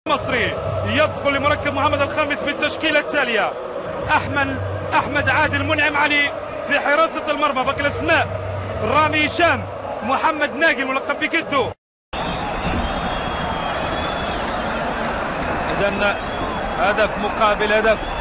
المصري يدخل لمركب محمد الخامس بالتشكيلة التالية: أحمد عادل، منعم علي في حراسة المرمى، باقي الأسماء: رامي هشام، محمد ناقل ملقب بكدو. إذن هدف مقابل هدف.